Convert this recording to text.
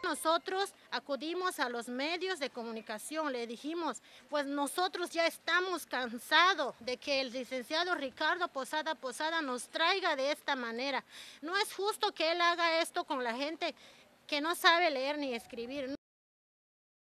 Nosotros acudimos a los medios de comunicación, le dijimos, pues nosotros ya estamos cansados de que el licenciado Ricardo Posada nos traiga de esta manera. No es justo que él haga esto con la gente que no sabe leer ni escribir.